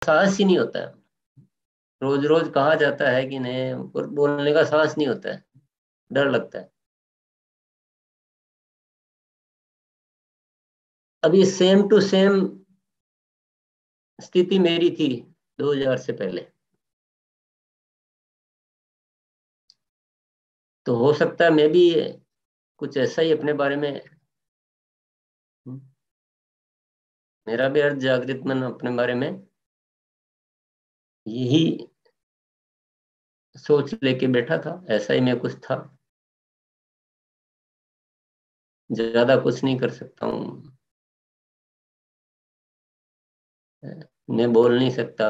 साहस ही नहीं होता है। रोज रोज कहा जाता है कि नहीं, और बोलने का साहस नहीं होता है, डर लगता है। अभी सेम टू सेम स्थिति मेरी थी 2000 से पहले। तो हो सकता है मैं भी कुछ ऐसा ही अपने बारे में, मेरा भी अर्थ जागृत मन अपने बारे में यही सोच लेके बैठा था, ऐसा ही मैं कुछ था। ज्यादा कुछ नहीं कर सकता हूँ, मैं बोल नहीं सकता।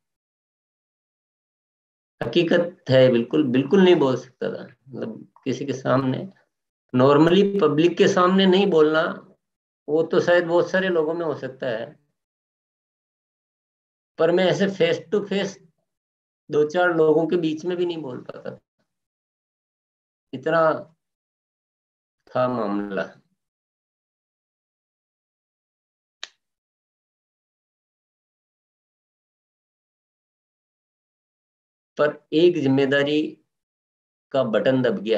हकीकत है, बिल्कुल बिल्कुल नहीं बोल सकता था, मतलब किसी के सामने, नॉर्मली पब्लिक के सामने नहीं बोलना। वो तो शायद बहुत सारे लोगों में हो सकता है, पर मैं ऐसे फेस टू फेस दो चार लोगों के बीच में भी नहीं बोल पाता, इतना था मामला। पर एक जिम्मेदारी का बटन दब गया,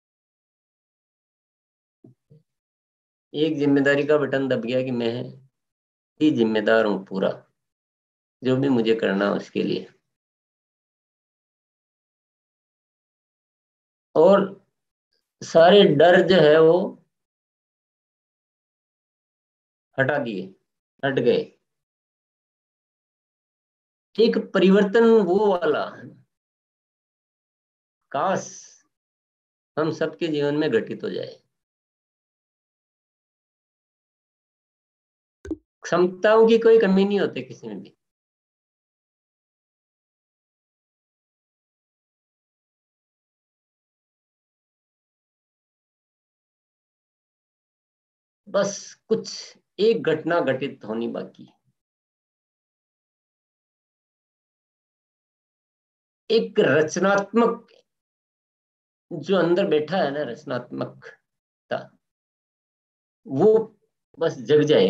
एक जिम्मेदारी का बटन दब गया कि मैं ही जिम्मेदार हूँ पूरा, जो भी मुझे करना है उसके लिए। और सारे डर जो है वो हटा दिए, हट गए। एक परिवर्तन वो वाला, काश हम सबके जीवन में घटित हो जाए। क्षमताओं की कोई कमी नहीं होती किसी में भी, बस कुछ एक घटना घटित होनी बाकी है। एक रचनात्मक जो अंदर बैठा है ना, रचनात्मकता, वो बस जग जाए।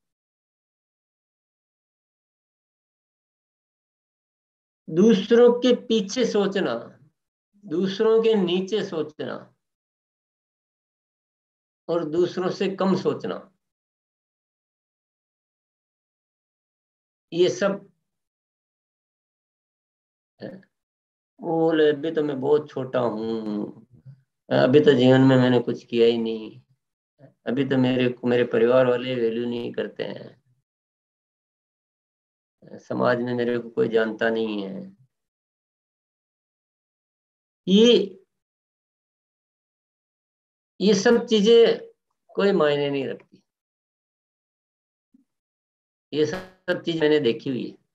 दूसरों के पीछे सोचना, दूसरों के नीचे सोचना, और दूसरों से कम सोचना, ये सब है। वो बोले अभी तो मैं बहुत छोटा हूँ, अभी तो जीवन में मैंने कुछ किया ही नहीं, अभी तो मेरे परिवार वाले वैल्यू नहीं करते हैं, समाज में मेरे को कोई जानता नहीं है। ये ये सब चीजें कोई मायने नहीं रखती, ये सब चीज मैंने देखी हुई है।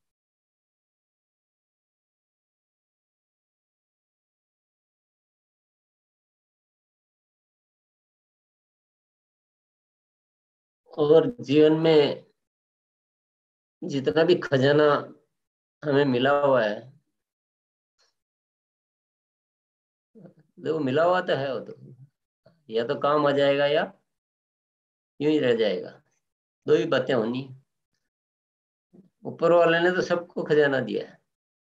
और जीवन में जितना भी खजाना हमें मिला हुआ है, देखो मिला हुआ तो है, वो तो या तो काम आ जाएगा या यूं ही रह जाएगा, दो ही बातें होनी। ऊपर वाले ने तो सबको खजाना दिया है,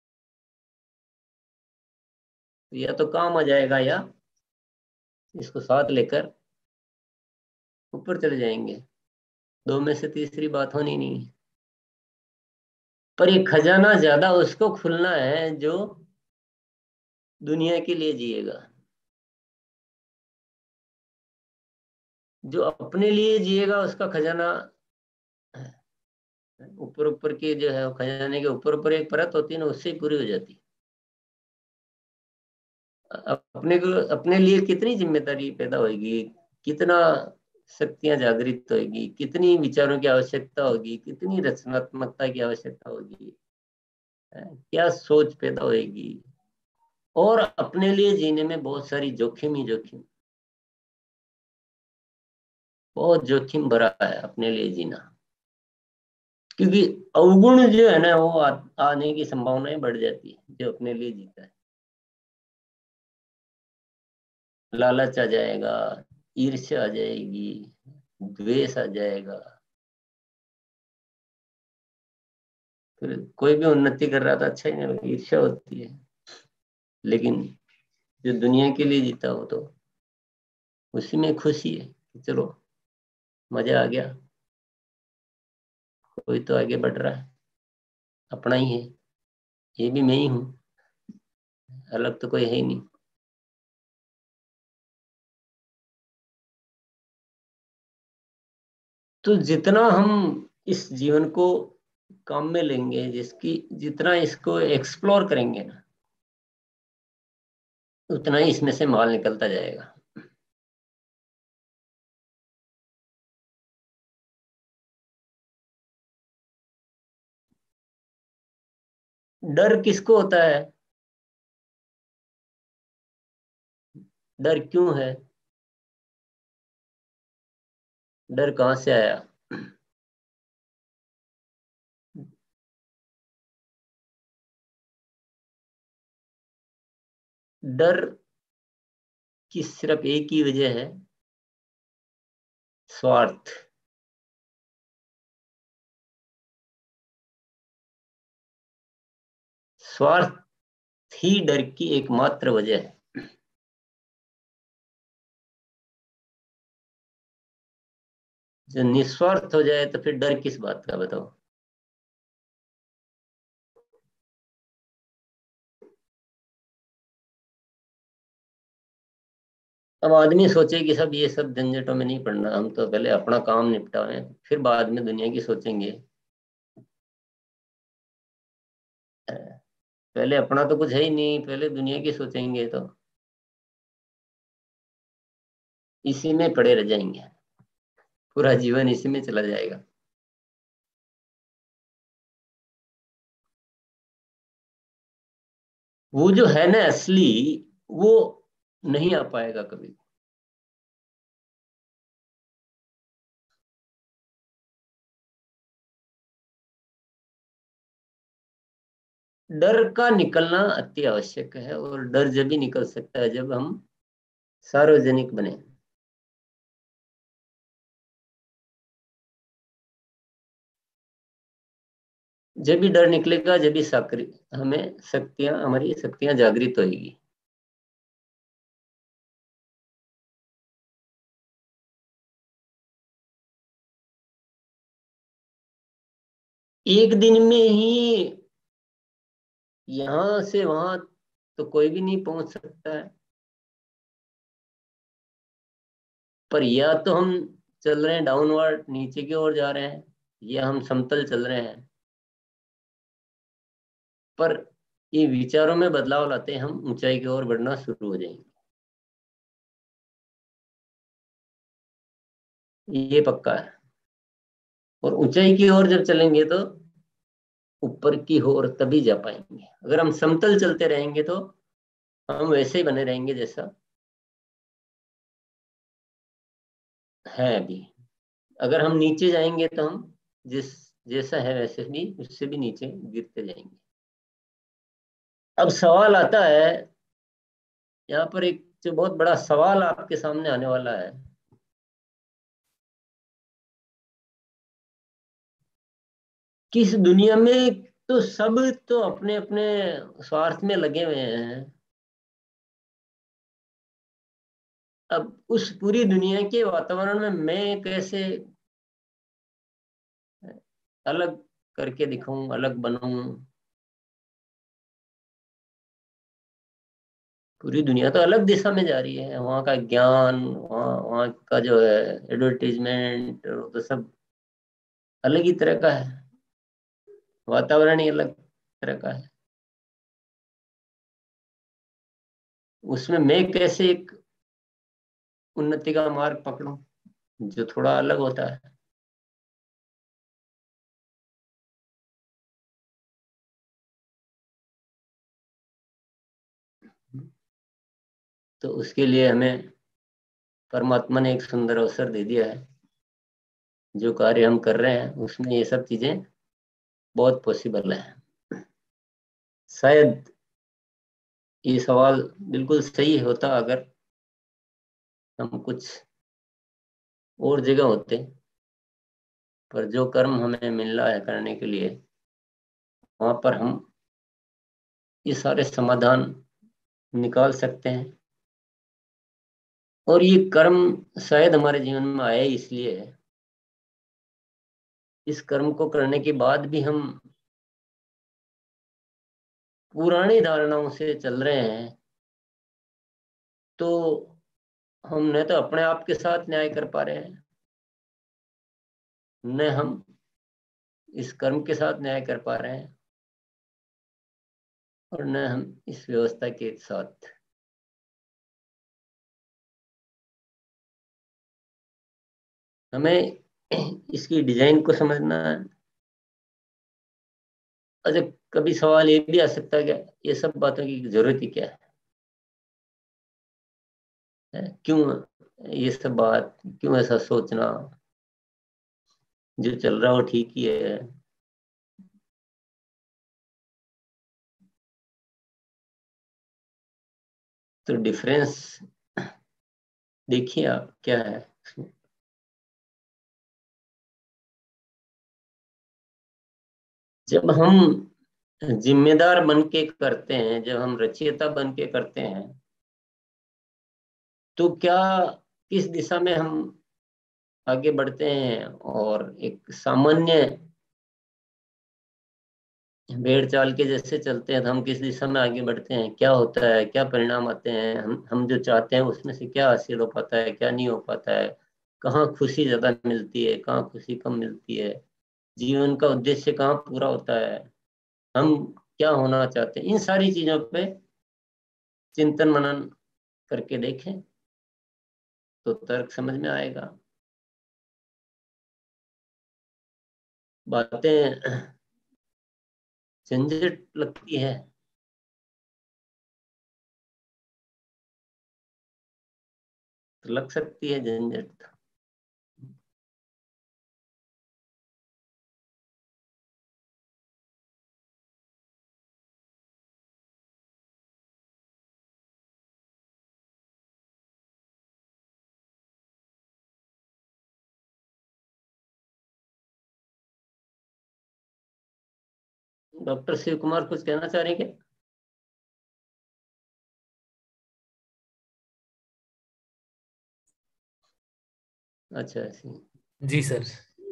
तो या तो काम आ जाएगा या इसको साथ लेकर ऊपर चले जाएंगे, दो में से तीसरी बात होनी नहीं है। पर ये खजाना ज्यादा उसको खुलना है जो दुनिया के लिए जिएगा, जो अपने लिए जिएगा उसका खजाना, ऊपर ऊपर की जो है, खजाने के ऊपर ऊपर एक परत होती है ना, उससे ही पूरी हो जाती है। अपने को, अपने लिए कितनी जिम्मेदारी पैदा होगी, कितना शक्तियां जागृत होगी, कितनी विचारों की आवश्यकता होगी, कितनी रचनात्मकता की आवश्यकता होगी, क्या सोच पैदा होगी। और अपने लिए जीने में बहुत सारी जोखिम ही जोखिम, बहुत जोखिम भरा है अपने लिए जीना, क्योंकि अवगुण जो है ना वो आने की संभावनाएं बढ़ जाती है जो अपने लिए जीता है। लालच आ जाएगा, ईर्ष्या आ जाएगी, द्वेष आ जाएगा, फिर कोई भी उन्नति कर रहा था अच्छा ही नहीं लगेगा, ईर्ष्या होती है। लेकिन जो दुनिया के लिए जीता हो तो उसी में खुशी है कि चलो मजा आ गया, कोई तो आगे बढ़ रहा है, अपना ही है, ये भी मैं ही हूँ, अलग तो कोई है ही नहीं। तो जितना हम इस जीवन को काम में लेंगे, जिसकी जितना इसको एक्सप्लोर करेंगे ना, उतना ही इसमें से माल निकलता जाएगा। डर किसको होता है? डर क्यों है? डर कहाँ से आया? डर की सिर्फ एक ही वजह है, स्वार्थ। स्वार्थ ही डर की एकमात्र वजह है। जो निस्वार्थ हो जाए तो फिर डर किस बात का, बताओ। अब आदमी सोचे कि सब ये सब झंझटों में नहीं पड़ना, हम तो पहले अपना काम निपटाएं, फिर बाद में दुनिया की सोचेंगे। पहले अपना तो कुछ है ही नहीं, पहले दुनिया की सोचेंगे तो इसी में पड़े रह जाएंगे, पूरा जीवन इसी में चला जाएगा। वो जो है ना असली, वो नहीं आ पाएगा कभी। डर का निकलना अति आवश्यक है, और डर जब ही निकल सकता है जब हम सार्वजनिक बने। जब भी डर निकलेगा, जब भी साकरी हमें शक्तियां, हमारी शक्तियां जागृत होगी। एक दिन में ही यहां से वहां तो कोई भी नहीं पहुंच सकता है, पर या तो हम चल रहे हैं डाउनवर्ड, नीचे की ओर जा रहे हैं, या हम समतल चल रहे हैं। पर ये विचारों में बदलाव लाते हम ऊंचाई की ओर बढ़ना शुरू हो जाएंगे, ये पक्का है। और ऊंचाई की ओर जब चलेंगे तो ऊपर की ओर तभी जा पाएंगे। अगर हम समतल चलते रहेंगे तो हम वैसे ही बने रहेंगे जैसा है अभी। अगर हम नीचे जाएंगे तो हम जिस जैसा है वैसे भी, उससे भी नीचे गिरते जाएंगे। अब सवाल आता है, यहाँ पर एक जो बहुत बड़ा सवाल आपके सामने आने वाला है, कि इस दुनिया में तो सब तो अपने अपने स्वार्थ में लगे हुए हैं। अब उस पूरी दुनिया के वातावरण में मैं कैसे अलग करके दिखाऊं, अलग बनूं? पूरी दुनिया तो अलग दिशा में जा रही है, वहाँ का ज्ञान, वहाँ वहाँ का जो है एडवर्टीजमेंट, तो सब अलग ही तरह का है, वातावरण ही अलग तरह का है। उसमें मैं कैसे एक उन्नति का मार्ग पकड़ूं जो थोड़ा अलग होता है? तो उसके लिए हमें परमात्मा ने एक सुंदर अवसर दे दिया है। जो कार्य हम कर रहे हैं उसमें ये सब चीजें बहुत पॉसिबल है। शायद ये सवाल बिल्कुल सही होता अगर हम कुछ और जगह होते, पर जो कर्म हमें मिल रहा है करने के लिए, वहां पर हम ये सारे समाधान निकाल सकते हैं। और ये कर्म शायद हमारे जीवन में आया ही इसलिए है। इस कर्म को करने के बाद भी हम पुरानी धारणाओं से चल रहे हैं, तो हम न तो अपने आप के साथ न्याय कर पा रहे हैं, न हम इस कर्म के साथ न्याय कर पा रहे हैं, और न हम इस व्यवस्था के साथ। हमें इसकी डिजाइन को समझना है। अच्छा, कभी सवाल ये भी आ सकता है कि ये सब बातों की जरूरत ही क्या है? क्यों ये सब बात, क्यों ऐसा सोचना? जो चल रहा हो ठीक ही है। तो डिफरेंस देखिए आप क्या है। जब हम जिम्मेदार बन के करते हैं, जब हम रचयिता बन के करते हैं, तो क्या, किस दिशा में हम आगे बढ़ते हैं, और एक सामान्य भेड़ चाल के जैसे चलते हैं तो हम किस दिशा में आगे बढ़ते हैं, क्या होता है, क्या परिणाम आते हैं, हम जो चाहते हैं उसमें से क्या हासिल हो पाता है, क्या नहीं हो पाता है, कहाँ खुशी ज्यादा मिलती है, कहाँ खुशी कम मिलती है, जीवन का उद्देश्य कहाँ पूरा होता है, हम क्या होना चाहते हैं, इन सारी चीजों पे चिंतन मनन करके देखें तो तर्क समझ में आएगा। बातें झंझट लगती है, तो लग सकती है झंझट। डॉक्टर शिव कुमार कुछ कहना चाह रहे हैं क्या? अच्छा, ऐसे। जी सर।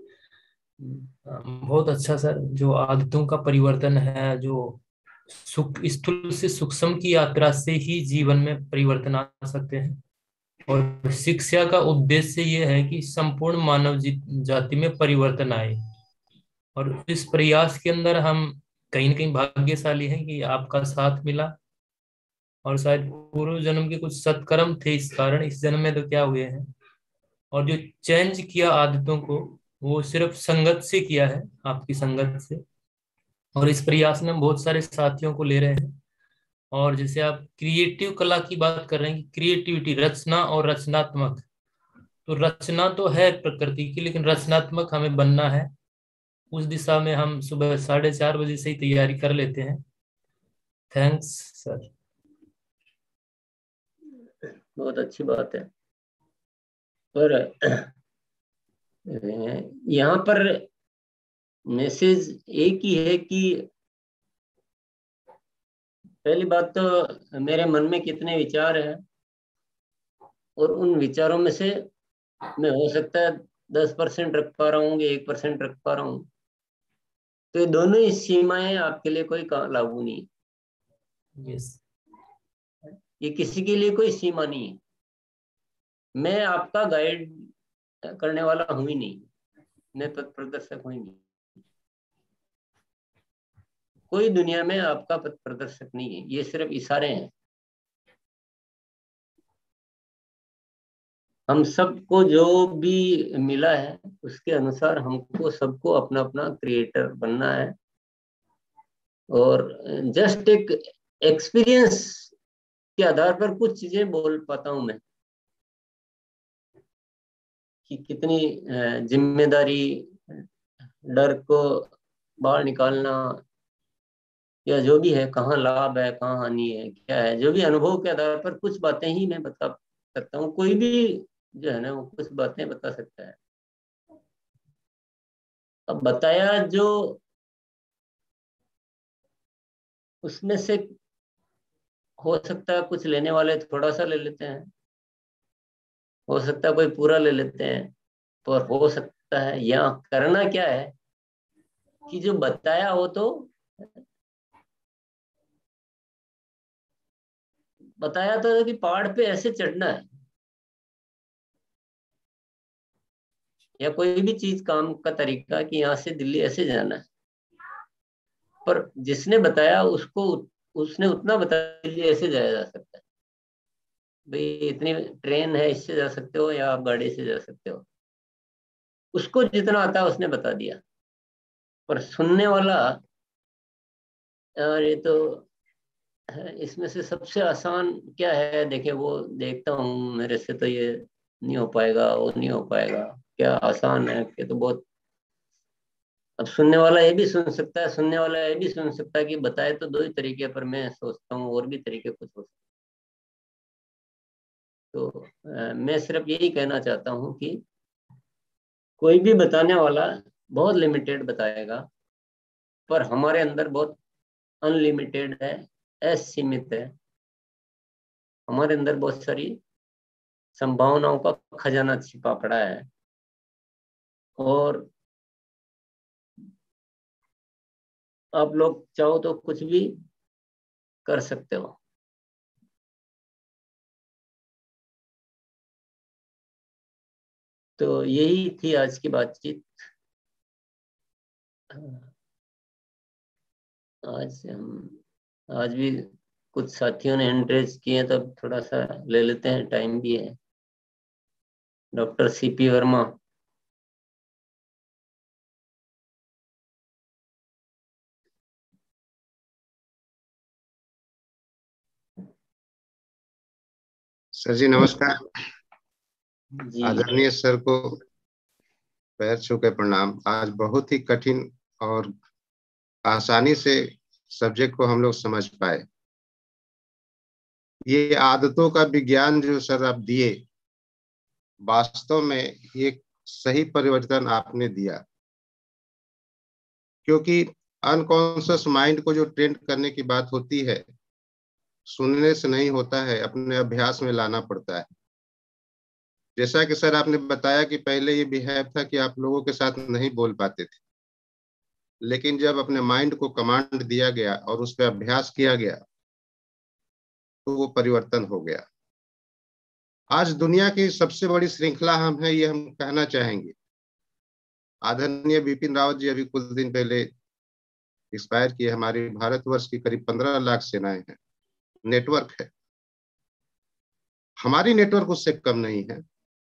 बहुत अच्छा सर। जो आदतों का परिवर्तन है, जो सुख स्थूल से सूक्ष्म की यात्रा से ही जीवन में परिवर्तन आ सकते हैं। और शिक्षा का उद्देश्य ये है कि संपूर्ण मानव जाति में परिवर्तन आए। और इस प्रयास के अंदर हम कहीं न कहीं भाग्यशाली हैं कि आपका साथ मिला। और शायद पूर्व जन्म के कुछ सत्कर्म थे, इस कारण इस जन्म में तो क्या हुए हैं। और जो चेंज किया आदतों को, वो सिर्फ संगत से किया है, आपकी संगत से। और इस प्रयास में हम बहुत सारे साथियों को ले रहे हैं। और जैसे आप क्रिएटिव कला की बात कर रहे हैं, क्रिएटिविटी, रचना और रचनात्मक, तो रचना तो है प्रकृति की, लेकिन रचनात्मक हमें बनना है। उस दिशा में हम सुबह 4:30 बजे से ही तैयारी कर लेते हैं। Thanks sir. बहुत अच्छी बात है। पर यहाँ पर मैसेज एक ही है कि पहली बात तो मेरे मन में कितने विचार हैं, और उन विचारों में से मैं हो सकता है 10% रख पा रहा हूँ या 1% रख पा रहा हूँ। तो ये दोनों ही सीमाएं आपके लिए कोई लागू नहीं यस। है। ये किसी के लिए कोई सीमा नहीं है। मैं आपका गाइड करने वाला हूं ही नहीं, मैं पथ प्रदर्शक हूं ही नहीं। कोई दुनिया में आपका पथ प्रदर्शक नहीं है, ये सिर्फ इशारे हैं। हम सबको जो भी मिला है उसके अनुसार हमको सबको अपना अपना क्रिएटर बनना है। और जस्ट एक एक्सपीरियंस के आधार पर कुछ चीजें बोल पाता हूं मैं, कि कितनी जिम्मेदारी, डर को बाहर निकालना, या जो भी है, कहाँ लाभ है कहाँ हानि है, क्या है, जो भी अनुभव के आधार पर कुछ बातें ही मैं बता सकता हूँ। कोई भी जो है ना वो कुछ बातें बता सकता है। अब बताया जो उसमें से हो सकता है कुछ लेने वाले थोड़ा सा ले लेते हैं, हो सकता है कोई पूरा ले लेते हैं, पर हो सकता है यहाँ करना क्या है कि जो बताया वो तो बताया तो कि पहाड़ पे ऐसे चढ़ना है, या कोई भी चीज काम का तरीका कि यहाँ से दिल्ली ऐसे जाना है, पर जिसने बताया उसको उसने उतना बताया दिल्ली ऐसे जाया जा सकता है, भाई इतनी ट्रेन है इससे जा सकते हो या आप गाड़ी से जा सकते हो, उसको जितना आता है उसने बता दिया। पर सुनने वाला, यार ये तो इसमें से सबसे आसान क्या है, देखे वो देखता हूँ मेरे से तो ये नहीं हो पाएगा, वो नहीं हो पाएगा, क्या आसान है कि तो बहुत। अब सुनने वाला ये भी सुन सकता है, सुनने वाला ये भी सुन सकता है कि बताए तो दो ही तरीके, पर मैं सोचता हूँ और भी तरीके कुछ हो सकते। तो मैं सिर्फ यही कहना चाहता हूँ कि कोई भी बताने वाला बहुत लिमिटेड बताएगा, पर हमारे अंदर बहुत अनलिमिटेड है, असीमित है। हमारे अंदर बहुत सारी संभावनाओं का खजाना छिपा पड़ा है, और आप लोग चाहो तो कुछ भी कर सकते हो। तो यही थी आज की बातचीत। आज हम आज भी कुछ साथियों ने हैंड रेज किए, तब थोड़ा सा ले लेते हैं, टाइम भी है। Doctor C P Verma. Sir ji नमस्कार। जी आदरणीय सर को पैर छू के प्रणाम। आज बहुत ही कठिन और आसानी से सब्जेक्ट को हम लोग समझ पाए। ये आदतों का विज्ञान जो सर आप दिए, वास्तव में एक सही परिवर्तन आपने दिया, क्योंकि अनकॉन्शियस माइंड को जो ट्रेन करने की बात होती है, सुनने से नहीं होता है, अपने अभ्यास में लाना पड़ता है। जैसा कि सर आपने बताया कि पहले ये बिहेव था कि आप लोगों के साथ नहीं बोल पाते थे, लेकिन जब अपने माइंड को कमांड दिया गया और उस पर अभ्यास किया गया तो वो परिवर्तन हो गया। आज दुनिया की सबसे बड़ी श्रृंखला हम है, ये हम कहना चाहेंगे। आदरणीय बिपिन रावत जी अभी कुछ दिन पहले एक्सपायर किए। हमारे भारतवर्ष की करीब 15 लाख सेनाएं हैं, नेटवर्क है। हमारी नेटवर्क उससे कम नहीं है,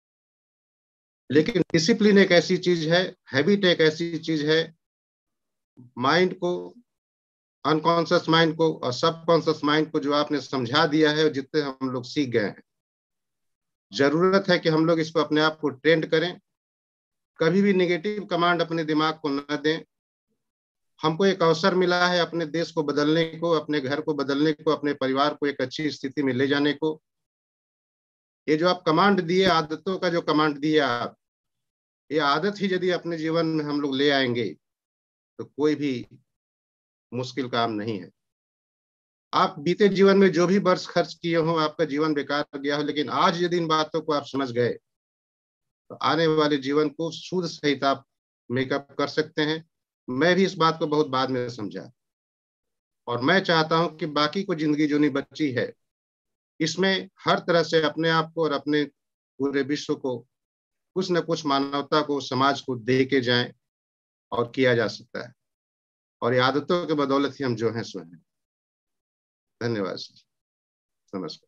लेकिन डिसिप्लिन एक ऐसी चीज है, हैबिट एक ऐसी चीज है, माइंड को, अनकॉन्शियस माइंड को और सबकॉन्शियस माइंड को जो आपने समझा दिया है, जितने हम लोग सीख गए हैं। जरूरत है कि हम लोग इसको अपने आप को ट्रेंड करें। कभी भी नेगेटिव कमांड अपने दिमाग को न दें। हमको एक अवसर मिला है अपने देश को बदलने को, अपने घर को बदलने को, अपने परिवार को एक अच्छी स्थिति में ले जाने को। ये जो आप कमांड दिए, आदतों का जो कमांड दिए आप, ये आदत ही यदि अपने जीवन में हम लोग ले आएंगे तो कोई भी मुश्किल काम नहीं है। आप बीते जीवन में जो भी वर्ष खर्च किए हो, आपका जीवन बेकार गया हो, लेकिन आज यदि इन बातों को आप समझ गए तो आने वाले जीवन को शुद्ध सहित आप मेकअप कर सकते हैं। मैं भी इस बात को बहुत बाद में समझा, और मैं चाहता हूं कि बाकी को जिंदगी जो नहीं बची है, इसमें हर तरह से अपने आप को और अपने पूरे विश्व को कुछ न कुछ मानवता को, समाज को दे के जाएं, और किया जा सकता है। और ये आदतों के बदौलत ही हम जो हैं सो हैं। धन्यवाद सर। नमस्कार।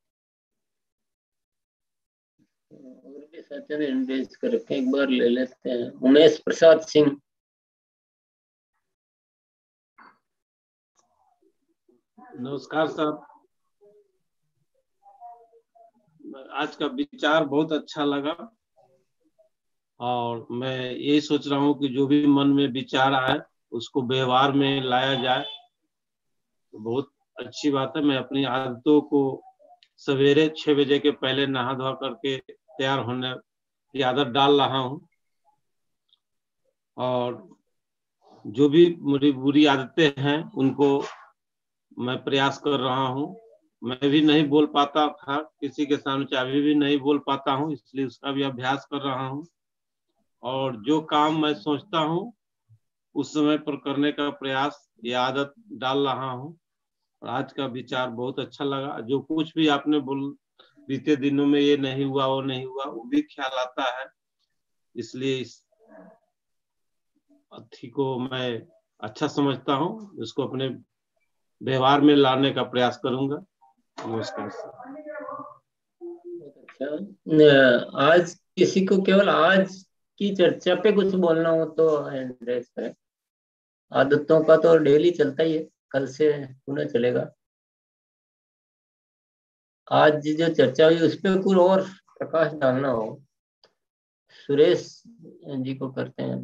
और भी साथियों ने हैंड रेज कर रखे, एक बार ले लेते हैं। उमेश प्रसाद सिंह। नमस्कार साहब। आज का विचार बहुत अच्छा लगा, और मैं यही सोच रहा हूँ कि जो भी मन में विचार आए उसको व्यवहार में लाया जाए तो बहुत अच्छी बात है। मैं अपनी आदतों को सवेरे 6 बजे के पहले नहा धोआ करके तैयार होने की आदत डाल रहा हूँ, और जो भी मेरी बुरी आदतें हैं उनको मैं प्रयास कर रहा हूँ। मैं भी नहीं बोल पाता था किसी के सामने, अभी भी नहीं बोल पाता हूँ, इसलिए उसका भी अभ्यास कर रहा हूँ। और जो काम मैं सोचता हूँ उस समय पर करने का प्रयास, ये आदत डाल रहा हूँ। और आज का विचार बहुत अच्छा लगा। जो कुछ भी आपने बीते दिनों में ये नहीं हुआ वो नहीं हुआ, वो भी ख्याल आता है। इसलिए इस अथी को मैं अच्छा समझता हूँ, इसको अपने व्यवहार में लाने का प्रयास करूंगा। नमस्कार। अच्छा, आज किसी को केवल आज की चर्चा पे कुछ बोलना हो तो हैंड रेज करें। आदतों का तो डेली चलता ही है, कल से पुनः चलेगा। आज जो चर्चा हुई उस पर कुछ और प्रकाश डालना हो, सुरेश जी को करते हैं।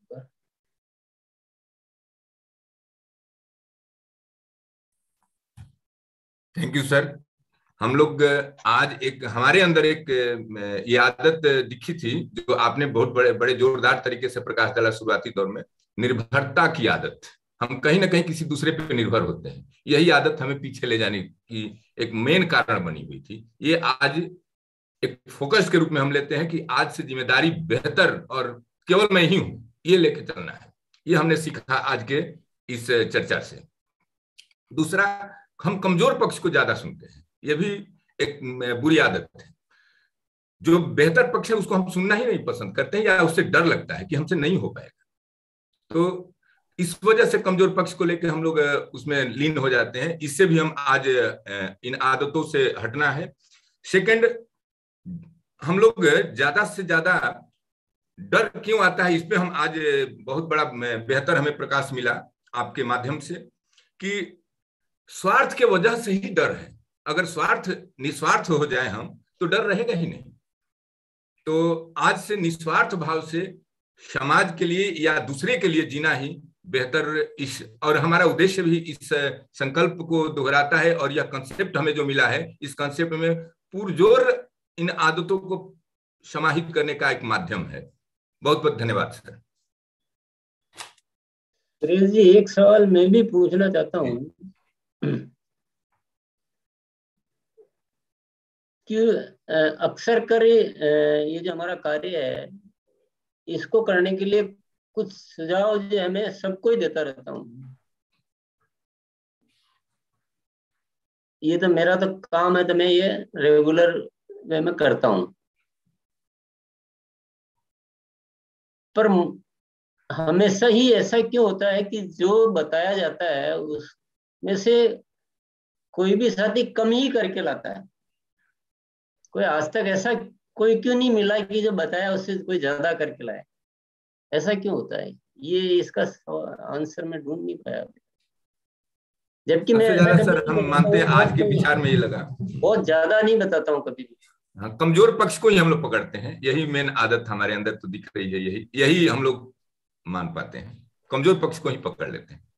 Thank you sir. हम लोग आज एक हमारे अंदर एक ये आदत दिखी थी जो आपने बहुत बड़े बड़े जोरदार तरीके से प्रकाश डाला शुरुआती दौर में, निर्भरता की आदत। हम कहीं ना कहीं किसी दूसरे पे निर्भर होते हैं। यही आदत हमें पीछे ले जाने की एक मेन कारण बनी हुई थी। ये आज एक फोकस के रूप में हम लेते हैं कि आज से जिम्मेदारी बेहतर और केवल मैं ही हूं, ये लेके चलना है। ये हमने सीखा आज के इस चर्चा से। दूसरा, हम कमजोर पक्ष को ज्यादा सुनते हैं। ये भी एक बुरी आदत है। जो बेहतर पक्ष है उसको हम सुनना ही नहीं पसंद करते हैं, या उससे डर लगता है कि हमसे नहीं हो पाएगा। तो इस वजह से कमजोर पक्ष को लेकर हम लोग उसमें लीन हो जाते हैं। इससे भी हम आज इन आदतों से हटना है। सेकंड, हम लोग ज्यादा से ज्यादा डर क्यों आता है, इस पे हम आज बहुत बड़ा बेहतर हमें प्रकाश मिला आपके माध्यम से, कि स्वार्थ के वजह से ही डर है। अगर निस्वार्थ हो जाए हम तो डर रहेगा ही नहीं। तो आज से निस्वार्थ भाव से समाज के लिए या दूसरे के लिए जीना ही बेहतर, इस और हमारा उद्देश्य भी इस संकल्प को दोहराता है। और यह कंसेप्ट हमें जो मिला है, इस कंसेप्ट में पुरजोर इन आदतों को समाहित करने का एक माध्यम है। बहुत बहुत धन्यवाद सर। सुरेश जी, एक सवाल मैं भी पूछना चाहता हूँ कि अक्सर कर ये जो हमारा कार्य है, इसको करने के लिए कुछ सुझाव जो है मैं सबको ही देता रहता हूँ। ये तो मेरा तो काम है, तो मैं ये रेगुलर वे में करता हूँ। पर हमेशा ही ऐसा क्यों होता है कि जो बताया जाता है उसमें से कोई भी साथी कम ही करके लाता है? कोई आज तक ऐसा कोई क्यों नहीं मिला कि जो बताया उससे कोई ज्यादा करके लाए? ऐसा क्यों होता है? ये इसका आंसर मैं ढूंढ नहीं पाया। जबकि मैं सबसे ऐसा ज्यादा कभी सर नहीं हम बताता मानते हैं, हूँ, आज के विचार में ये लगा बहुत ज्यादा नहीं बताता हूँ कभी भी। हाँ, कमजोर पक्ष को ही हम लोग पकड़ते हैं। यही मेन आदत हमारे अंदर तो दिख रही है। यही हम लोग मान पाते हैं, कमजोर पक्ष को ही पकड़ लेते हैं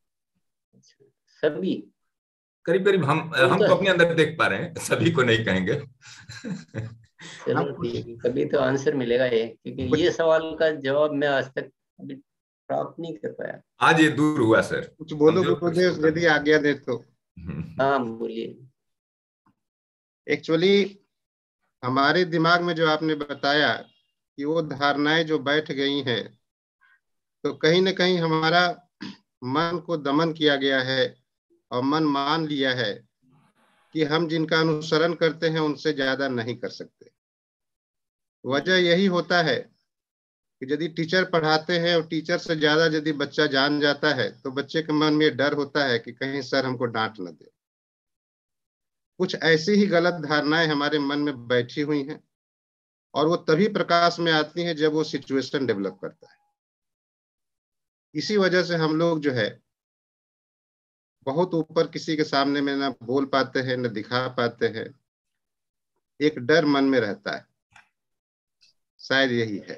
सभी करीब करीब। हम तो अपने अंदर देख पा रहे हैं, सभी को नहीं कहेंगे। चलो ठीक है, कभी तो आंसर मिलेगा ये, क्योंकि ये सवाल का जवाब मैं आज तक अभी प्राप्त नहीं कर पाया। आज ये दूर हुआ सर। कुछ बोलो गुरुदेव, यदि आज्ञा दे तो। हाँ बोलिए। एक्चुअली हमारे दिमाग में जो आपने बताया कि वो धारणाएं जो बैठ गई हैं, तो कहीं ना कहीं हमारा मन को दमन किया गया है और मन मान लिया है कि हम जिनका अनुसरण करते हैं उनसे ज्यादा नहीं कर सकते। वजह यही होता है कि यदि टीचर पढ़ाते हैं और टीचर से ज्यादा यदि बच्चा जान जाता है तो बच्चे के मन में डर होता है कि कहीं सर हमको डांट न दे। कुछ ऐसी ही गलत धारणाएं हमारे मन में बैठी हुई हैं और वो तभी प्रकाश में आती हैं जब वो सिचुएशन डेवलप करता है। इसी वजह से हम लोग जो है बहुत ऊपर किसी के सामने में ना बोल पाते हैं, न दिखा पाते हैं। एक डर मन में रहता है, शायद यही है।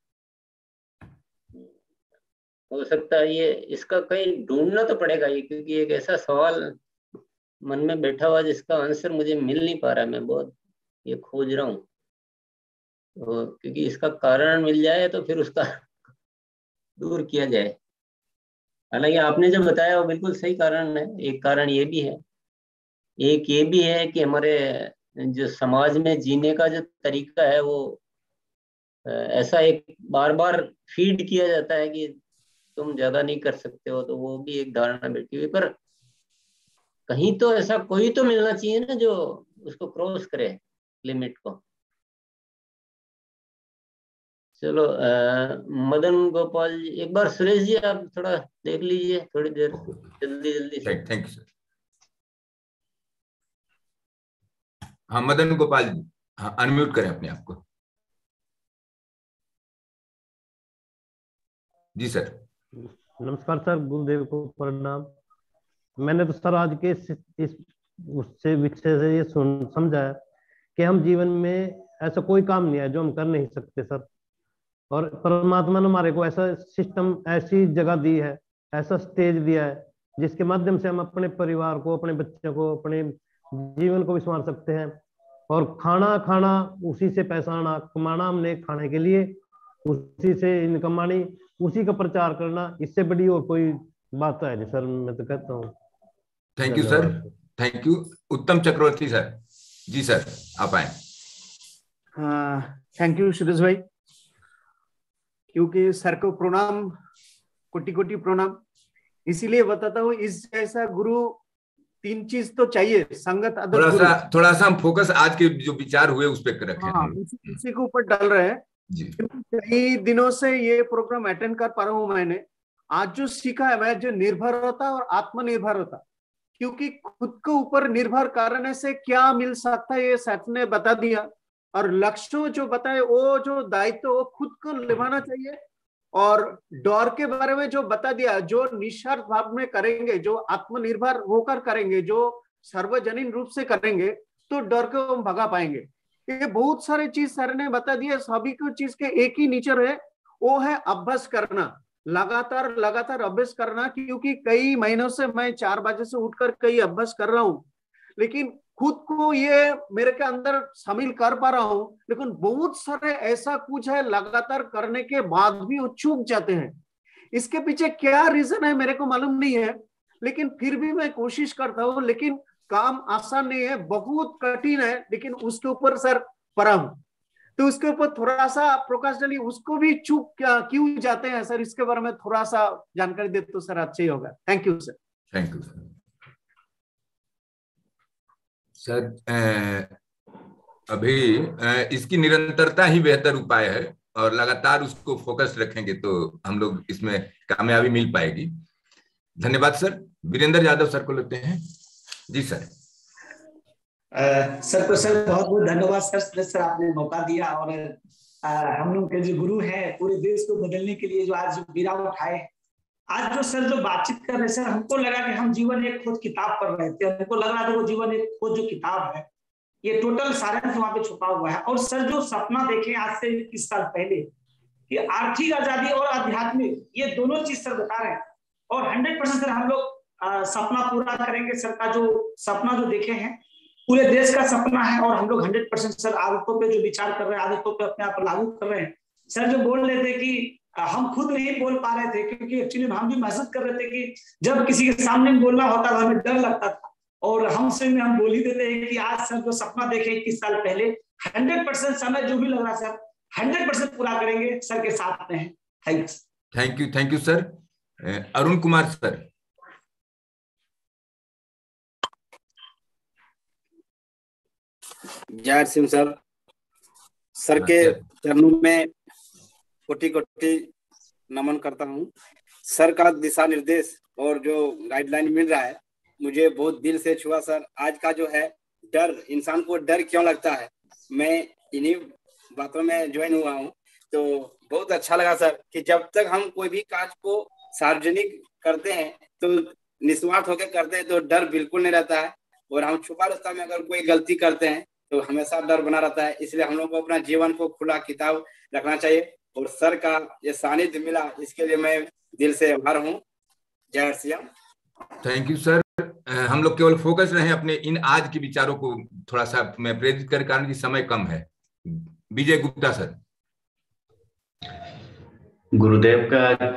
हो सकता है ये, इसका कहीं ढूंढना तो पड़ेगा ये, क्योंकि एक ऐसा सवाल मन में बैठा हुआ जिसका आंसर मुझे मिल नहीं पा रहा। मैं बहुत ये खोज रहा हूँ, तो क्योंकि इसका कारण मिल जाए तो फिर उसका दूर किया जाए। हालांकि आपने जो बताया वो बिल्कुल सही कारण है। एक कारण ये भी है, एक ये भी है कि हमारे जो समाज में जीने का जो तरीका है वो ऐसा एक बार बार फीड किया जाता है कि तुम ज्यादा नहीं कर सकते हो, तो वो भी एक धारणा बैठी हुई। पर कहीं तो ऐसा कोई तो मिलना चाहिए ना जो उसको क्रॉस करे, लिमिट को। चलो मदन गोपाल जी, एक बार सुरेश जी आप थोड़ा देख लीजिए, थोड़ी देर, जल्दी जल्दी से। Thank you sir. हाँ मदन गोपाल जी, हाँ अनम्यूट करें अपने आप को। जी सर। नमस्कार सर, गुरुदेव को प्रणाम। मैंने तो सर आज के इस उससे विषय से ये समझा है कि हम जीवन में ऐसा कोई काम नहीं है जो हम कर नहीं सकते सर। और परमात्मा ने हमारे को ऐसा सिस्टम, ऐसी जगह दी है, ऐसा स्टेज दिया है जिसके माध्यम से हम अपने परिवार को, अपने बच्चों को, अपने जीवन को भी संवार सकते हैं। और खाना खाना, उसी से पैसा आना, कमाना हमने खाने के लिए, उसी से इनकम आनी, उसी का प्रचार करना, इससे बड़ी और कोई बात है नहीं सर, मैं तो कहता हूँ। Thank you sir, thank you. Uttam Chakraborty sir. Ji sir, आप आए। थैंक यू सुरेश भाई, क्योंकि सर को प्रणाम, कोटि कोटि प्रणाम। इसीलिए बताता हूँ, इस जैसा गुरु 3 चीज तो चाहिए, संगत, आदत, थोड़ा सा हम फोकस आज के जो विचार हुए उस पर रखें। हाँ, उसी के ऊपर डाल रहे हैं जी। कई दिनों से ये प्रोग्राम अटेंड कर पा रहा हूँ मैंने। आज जो सीखा है मैं, जो निर्भरता और आत्मनिर्भरता, क्योंकि खुद के ऊपर निर्भर करने से क्या मिल सकता है ये सर ने बता दिया। और लक्ष्य जो बताए, वो जो दायित्व वो खुद को निभाना चाहिए। और डर के बारे में जो बता दिया, जो निस्वार्थ भाव में करेंगे, जो आत्मनिर्भर होकर करेंगे, जो सार्वजनिक रूप से करेंगे, तो डर को हम भगा पाएंगे। ये बहुत सारे चीज सर ने बता दिए। सभी को चीज के एक ही नेचर है, वो है अभ्यास करना, लगातार लगातार अभ्यास करना। क्योंकि कई महीनों से मैं 4 बजे से उठकर कई अभ्यास कर रहा हूँ, लेकिन खुद को ये मेरे के अंदर शामिल कर पा रहा हूँ। लेकिन बहुत सारे ऐसा कुछ है, लगातार करने के बाद भी वो चूक जाते हैं। इसके पीछे क्या रीजन है मेरे को मालूम नहीं है, लेकिन फिर भी मैं कोशिश करता हूँ। लेकिन काम आसान नहीं है, बहुत कठिन है, लेकिन उसके ऊपर सर पड़ा हूं। तो उसके ऊपर थोड़ा सा प्रकाश डालिए, उसको भी चूक क्यों जाते हैं सर, इसके बारे में थोड़ा सा जानकारी दे तो सर अच्छा ही होगा। Thank you sir. Thank you sir. अभी इसकी निरंतरता ही बेहतर उपाय है, और लगातार उसको फोकस रखेंगे तो हम लोग इसमें कामयाबी मिल पाएगी। धन्यवाद सर। वीरेंद्र यादव सर को लेते हैं। जी सर। सर को सर बहुत बहुत धन्यवाद सर आपने मौका दिया। और हम लोग के जो गुरु हैं, पूरे देश को बदलने के लिए जो आज बीड़ा उठाए, आज जो सर जो बातचीत कर रहे सर, हमको लगा कि हम जीवन एक खोज किताब पढ़ रहे थे। हमको लग रहा था वो जीवन एक खोज जो किताब है, ये टोटल सारांश वहां पे छुपा हुआ है। और सर जो सपना देखे आज से 21 साल पहले कि आर्थिक आजादी और आध्यात्मिक, ये दोनों चीज सर बता रहे हैं। और 100% सर हम लोग सपना पूरा करेंगे। सर का जो सपना जो देखे हैं, पूरे देश का सपना है। और हम लोग 100% सर आदतों पे जो विचार कर रहे हैं, आदतों पे अपने आप लागू कर रहे हैं। सर जो बोल रहे थे कि हम खुद नहीं बोल पा रहे थे, क्योंकि एक्चुअली हम भी महसूस कर रहे थे कि जब किसी के सामने बोलना होता था हमें डर लगता था, और हमसे में हम बोल ही देते हैं कि आज सर जो सपना देखे 21 साल पहले, 100% समय जो भी लग रहा सर 100% पूरा करेंगे। सर के साथ में है। Thank you sir. Arun Kumar sir. Jai Singh sir. Sir के चरणों में कोटि कोटि नमन करता हूँ। सर का दिशा निर्देश और जो गाइडलाइन मिल रहा है, मुझे बहुत दिल से छुआ सर। आज का जो है डर, इंसान को डर क्यों लगता है, मैं इन्हीं बातों में ज्वाइन हुआ हूँ। तो बहुत अच्छा लगा सर कि जब तक हम कोई भी कार्य को सार्वजनिक करते हैं तो निस्वार्थ होकर करते हैं, तो डर बिल्कुल नहीं रहता है। और हम छुपा रास्ता में अगर कोई गलती करते हैं तो हमेशा डर बना रहता है। इसलिए हम लोग को अपना जीवन को खुला किताब रखना चाहिए। और सर का ये सानिध्य मिला, इसके लिए मैं दिल से आभार हूँ। जय Shri Ram. Thank you sir. हम लोग केवल फोकस रहे अपने इन आज के विचारों को थोड़ा सा मैं प्रेरित कर, कारण की समय कम है। विजय गुप्ता सर। गुरुदेव का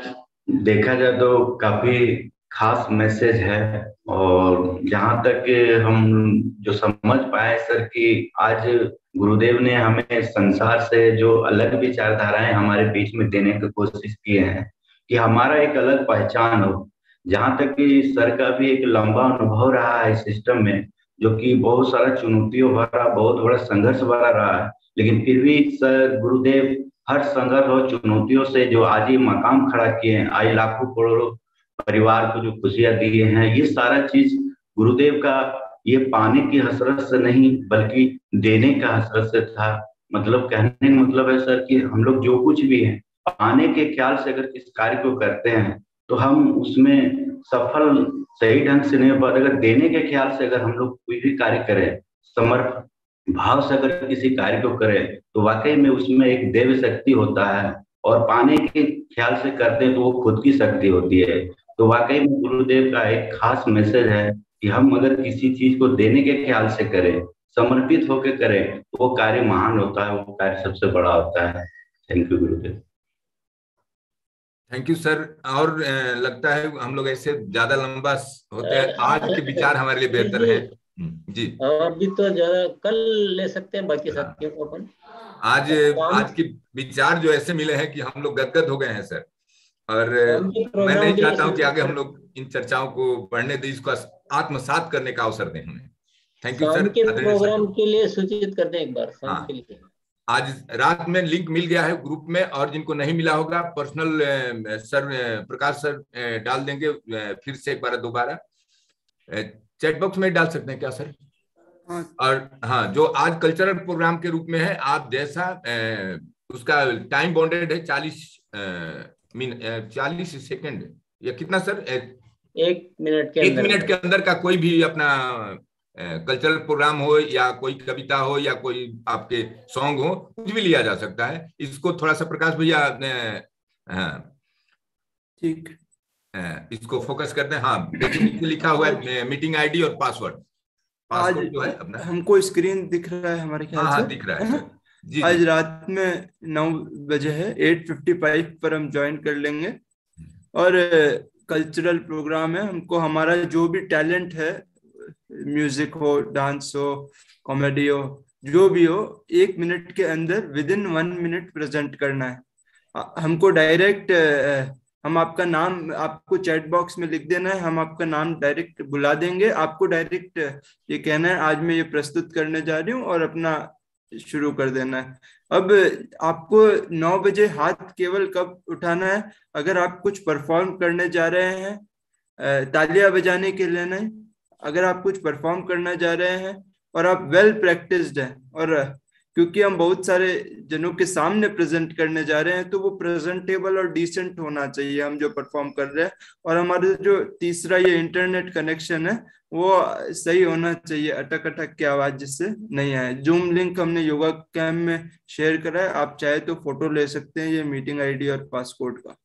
देखा जाए तो काफी खास मैसेज है। और जहाँ तक हम जो समझ पाए सर कि आज गुरुदेव ने हमें संसार से जो अलग विचारधाराएं हमारे बीच में देने की कोशिश किए हैं कि हमारा एक अलग पहचान हो। जहाँ तक कि सर का भी एक लंबा अनुभव रहा है सिस्टम में, जो कि बहुत सारा चुनौतियों भरा, बहुत बड़ा संघर्ष भरा रहा है, लेकिन फिर भी सर गुरुदेव हर संघर्ष और चुनौतियों से जो आज ये मकाम खड़ा किए हैं, आज लाखों करोड़ों परिवार को जो खुशियां दिए हैं, ये सारा चीज गुरुदेव का ये पाने की हसरत से नहीं बल्कि देने का हसरत से था। मतलब कहने का मतलब है सर कि हम लोग जो कुछ भी है पाने के ख्याल से अगर किस कार्य को करते हैं तो हम उसमें सफल सही ढंग से नहीं हो पाते। अगर देने के ख्याल से अगर हम लोग कोई भी कार्य करें, समर्पण भाव से अगर किसी कार्य को करें तो वाकई में उसमें एक देव शक्ति होता है। और पाने के ख्याल से करते हैं तो वो खुद की शक्ति होती है। तो वाकई में गुरुदेव का एक खास मैसेज है कि हम अगर किसी चीज को देने के ख्याल से करें, समर्पित होकर करें तो वो कार्य महान होता है, वो कार्य सबसे बड़ा होता है। थैंक यू गुरुदेव। Thank you sir. और लगता है हम लोग ऐसे ज्यादा लंबा होते हैं, आज के विचार हमारे लिए बेहतर है जी। अभी तो ज्यादा कल ले सकते हैं बाकी साथियों को अपन। आज के विचार जो ऐसे मिले हैं कि हम लोग गदगद हो गए हैं सर। और मैं नहीं चाहता हूं कि आगे हम लोग इन चर्चाओं को बढ़ने दें, इसको आत्मसात करने का अवसर दें हमें। Thank you sir. प्रोग्राम के लिए सूचित कर दें एक बार शाम के लिए। आज रात में लिंक मिल गया है ग्रुप में, और जिनको नहीं मिला होगा पर्सनल सर प्रकाश सर डाल देंगे फिर से एक बार दोबारा। चैट बॉक्स में डाल सकते हैं क्या सर? और हाँ, जो आज कल्चरल प्रोग्राम के रूप में है, आप जैसा उसका टाइम बाउंडेड है 40 सेकंड या कितना सर? 1 मिनट के अंदर, 1 मिनट के अंदर का कोई भी अपना कल्चरल प्रोग्राम हो या कोई कविता हो या कोई आपके सॉन्ग हो, कुछ भी लिया जा सकता है। इसको थोड़ा सा प्रकाश भैया ठीक इसको फोकस करते हैं। हाँ, नीचे लिखा हुआ है मीटिंग आईडी और पासवर्ड जो है अपना। हमको स्क्रीन दिख रहा है हमारे ख्याल से। हाँ, दिख रहा है जी। आज रात में 9 बजे है, 8:55 पर हम ज्वाइन कर लेंगे। और कल्चरल प्रोग्राम है, हमको हमारा जो भी टैलेंट है, म्यूजिक हो, डांस हो, कॉमेडी हो, जो भी हो, 1 मिनट के अंदर विदिन 1 मिनट प्रेजेंट करना है। हमको डायरेक्ट हम आपका नाम आपको चैट बॉक्स में लिख देना है, हम आपका नाम डायरेक्ट बुला देंगे। आपको डायरेक्ट ये कहना है आज मैं ये प्रस्तुत करने जा रही हूँ, और अपना शुरू कर देना है। अब आपको 9 बजे हाथ केवल कब उठाना है? अगर आप कुछ परफॉर्म करने जा रहे हैं, तालियां बजाने के लिए नहीं। अगर आप कुछ परफॉर्म करना जा रहे हैं और आप वेल प्रैक्टिस्ड हैं, और क्योंकि हम बहुत सारे जनों के सामने प्रेजेंट करने जा रहे हैं, तो वो प्रेजेंटेबल और डिसेंट होना चाहिए हम जो परफॉर्म कर रहे हैं। और हमारा जो तीसरा ये इंटरनेट कनेक्शन है वो सही होना चाहिए, अटक अटक की आवाज जिससे नहीं आए। जूम लिंक हमने योगा कैम्प में शेयर करा है, आप चाहे तो फोटो ले सकते हैं ये मीटिंग आईडी और पासकोड का।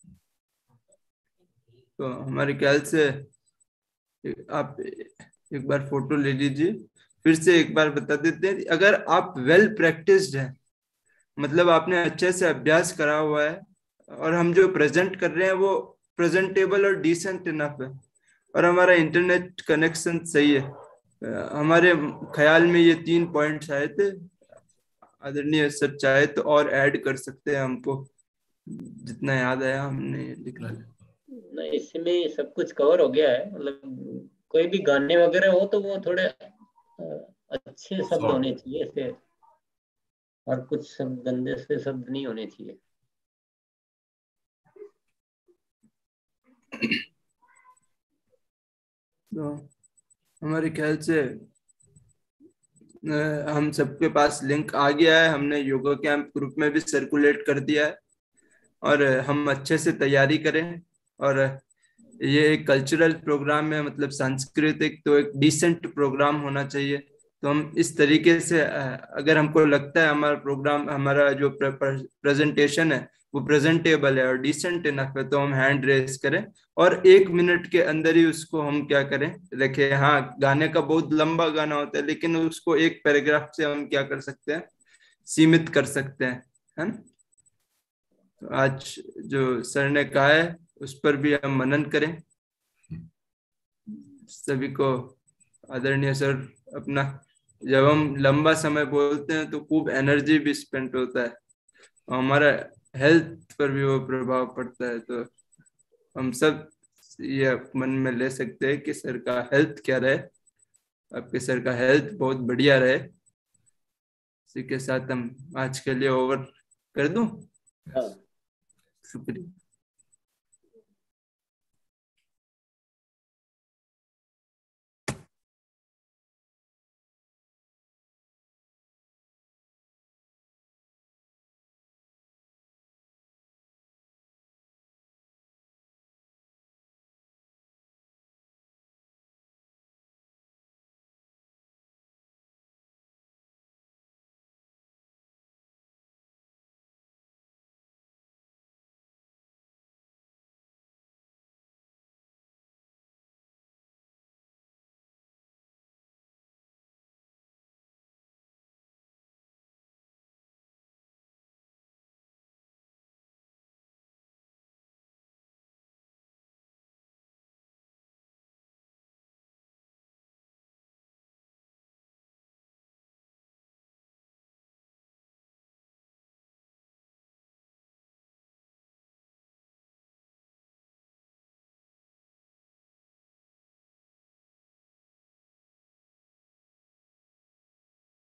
तो हमारे ख्याल से आप एक बार फोटो ले लीजिए। फिर से एक बार बता देते हैं, अगर आप वेल प्रैक्टिस्ड हैं, मतलब आपने अच्छे से अभ्यास करा हुआ है, और हम जो प्रेजेंट कर रहे हैं वो प्रेजेंटेबल और डिसेंट इनफ है, और हमारा इंटरनेट कनेक्शन सही है। हमारे ख्याल में ये 3 पॉइंट्स आए थे। आदरणीय सर चाहे तो और ऐड कर सकते हैं, हमको जितना याद आया हमने लिख लिया। नहीं, इसमें सब कुछ कवर हो गया है। मतलब कोई भी गाने वगैरह हो तो वो थोड़े अच्छे शब्द होने चाहिए ऐसे, और कुछ शब्द गंदे से शब्द नहीं होने चाहिए। तो हमारे ख्याल से हम सबके पास लिंक आ गया है, हमने योगा कैंप ग्रुप में भी सर्कुलेट कर दिया है, और हम अच्छे से तैयारी करें। और ये एक कल्चरल प्रोग्राम है, मतलब सांस्कृतिक, तो एक डिसेंट प्रोग्राम होना चाहिए। तो हम इस तरीके से, अगर हमको लगता है हमारा प्रोग्राम, हमारा जो प्रेजेंटेशन है वो प्रेजेंटेबल है और डिसेंट इनफ है, तो हम हैंड रेज करें और 1 मिनट के अंदर ही उसको हम क्या करें, रखें। हाँ, गाने का बहुत लंबा गाना होता है, लेकिन उसको एक पैराग्राफ से हम क्या कर सकते हैं, सीमित कर सकते हैं, है ना। तो आज जो सर ने कहा है उस पर भी हम मनन करें। सभी को आदरणीय सर, अपना जब हम लंबा समय बोलते हैं तो खूब एनर्जी भी स्पेंड होता है, हमारा हेल्थ पर भी वो प्रभाव पड़ता है। तो हम सब ये मन में ले सकते हैं कि सर का हेल्थ क्या रहे, आपके सर का हेल्थ बहुत बढ़िया रहे। इसी के साथ हम आज के लिए ओवर कर दूं। शुक्रिया।